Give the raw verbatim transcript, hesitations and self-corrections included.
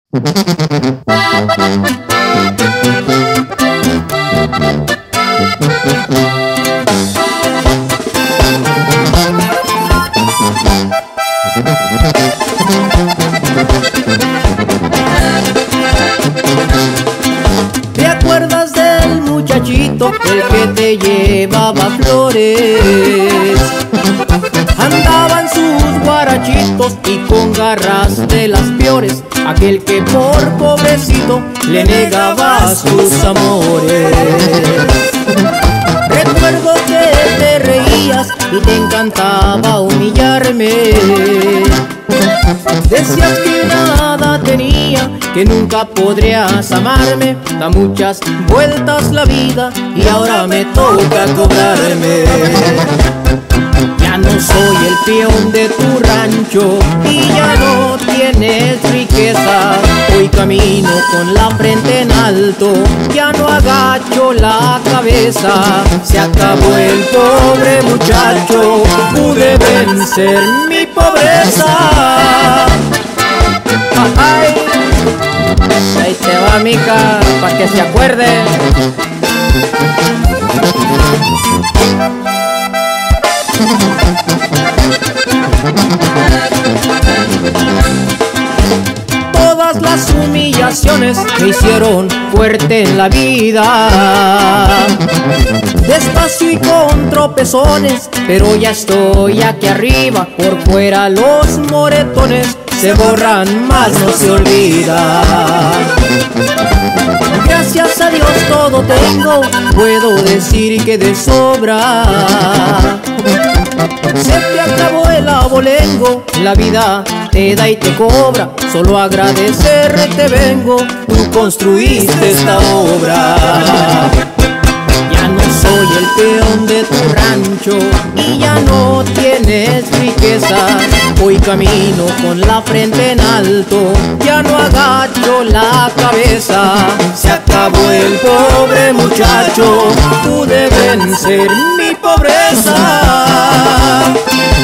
¿Te acuerdas del muchachito, el que te llevaba flores? Andaban sus guarachitos y con garras de las peores, aquel que por pobrecito le negaba sus amores. Recuerdo que te reías y te encantaba humillarme. Decías que nada tenía, que nunca podrías amarme. Da muchas vueltas la vida y ahora me toca cobrarme. Ya no soy el peón de tu rancho y ya no tienes riqueza. Hoy camino con la frente en alto, ya no agacho la cabeza. Se acabó el pobre muchacho, pude vencer mi pobreza. Ay, ahí te va, mica, pa' que se acuerde. Todas las humillaciones me hicieron fuerte en la vida. Despacio y con tropezones, pero ya estoy aquí arriba. Por fuera los moretones se borran, más no se olvidan. Gracias a Dios todo tengo, puedo decir que de sobra. Se te acabó el abolengo, la vida te da y te cobra. Solo agradecerte vengo, tú construiste esta obra. Ya no soy el peón de tu rancho y ya no tienes riqueza. Hoy camino con la frente en alto, ya no agacho la cabeza. Se acabó el pobre muchacho, pude vencer mi pobreza.